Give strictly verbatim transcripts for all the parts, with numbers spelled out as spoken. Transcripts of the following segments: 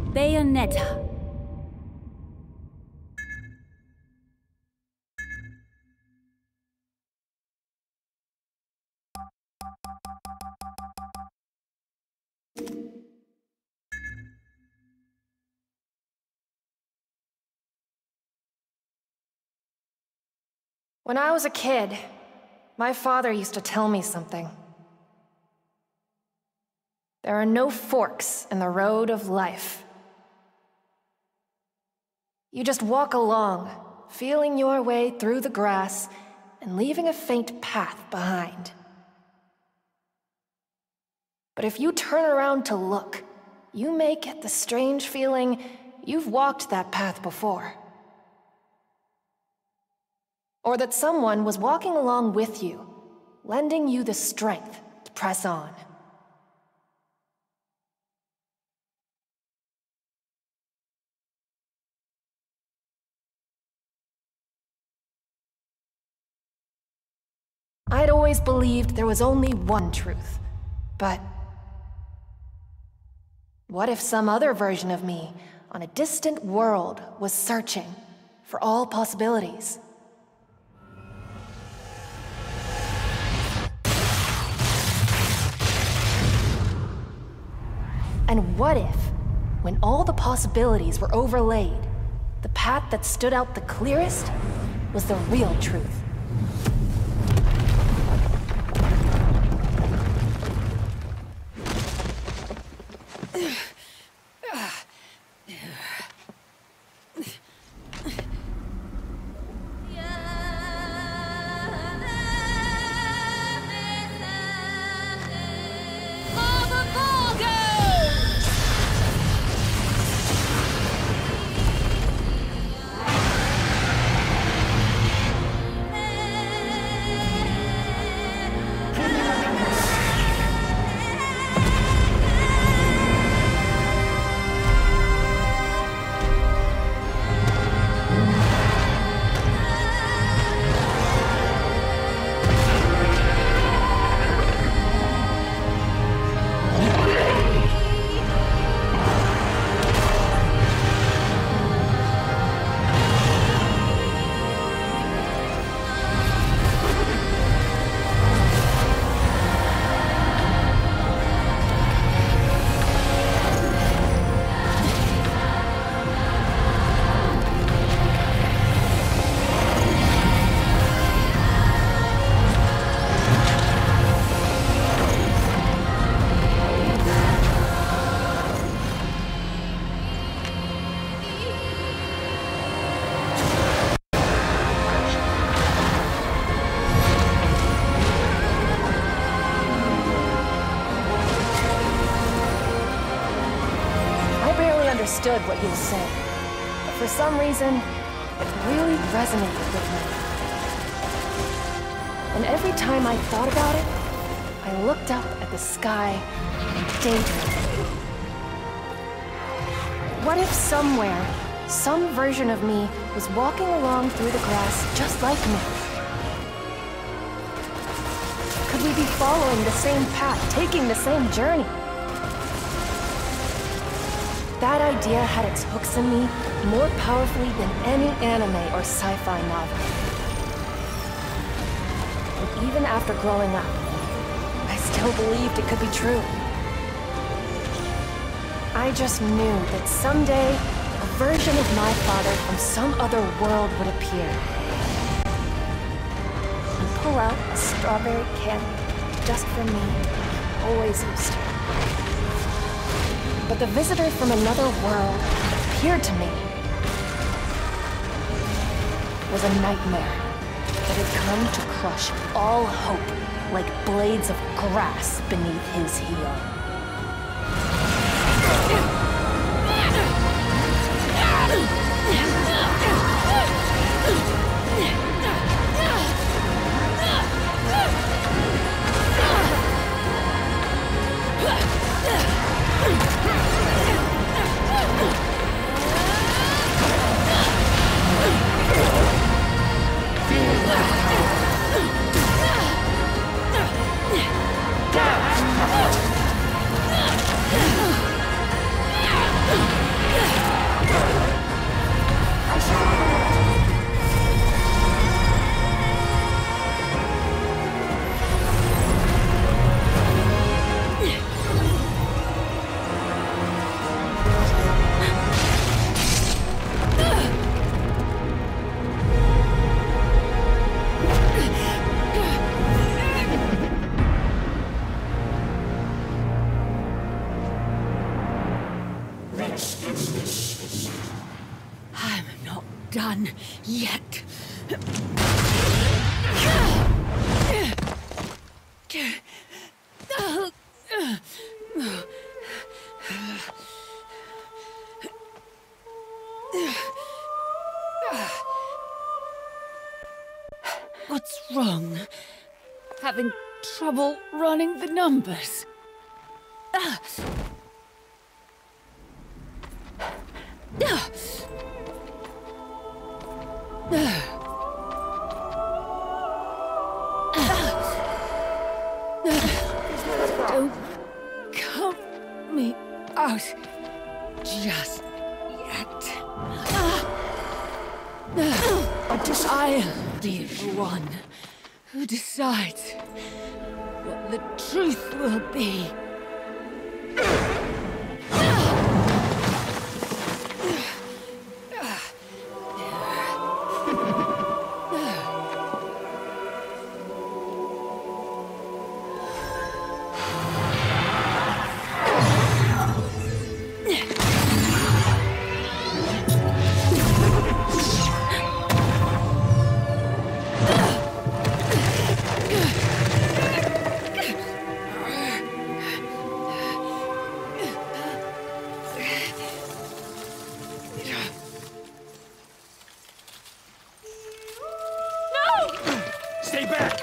Bayonetta. When I was a kid, my father used to tell me something. There are no forks in the road of life. You just walk along, feeling your way through the grass and leaving a faint path behind. But if you turn around to look, you may get the strange feeling you've walked that path before. Or that someone was walking along with you, lending you the strength to press on. I'd always believed there was only one truth, but what if some other version of me on a distant world was searching for all possibilities? And what if, when all the possibilities were overlaid, the path that stood out the clearest was the real truth? Understood what you were saying, but for some reason, it really resonated with me. And every time I thought about it, I looked up at the sky and daydreamed. What if somewhere, some version of me was walking along through the grass just like me? Could we be following the same path, taking the same journey? That idea had its hooks in me more powerfully than any anime or sci-fi novel. And even after growing up, I still believed it could be true. I just knew that someday, a version of my father from some other world would appear and pull out a strawberry candy just for me, like he always used to. But the visitor from another world that appeared to me was a nightmare that had come to crush all hope like blades of grass beneath his heel. done yet. What's wrong? Having trouble running the numbers? Ah. Ah. Don't count me out just yet. I'll be the one who decides what the truth will be. Stay back!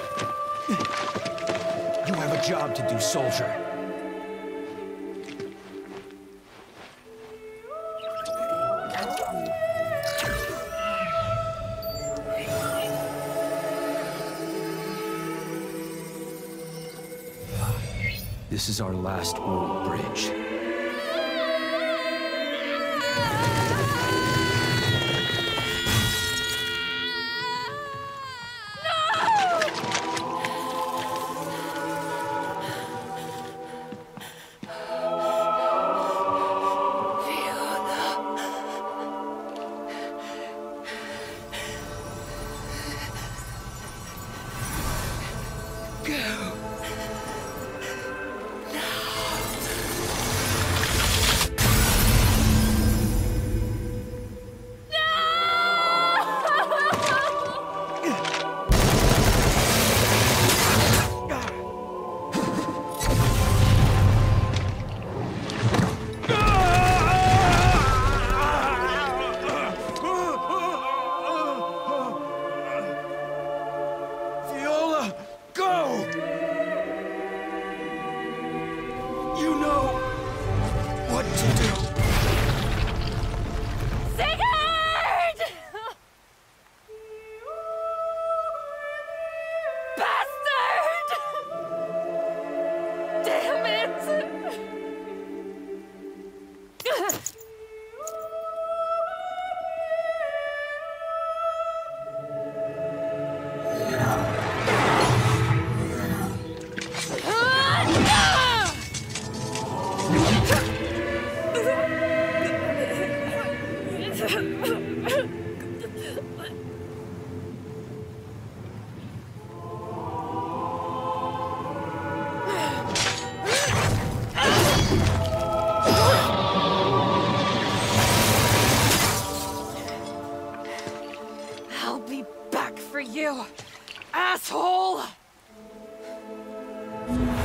You have a job to do, soldier. This is our last old bridge. You asshole!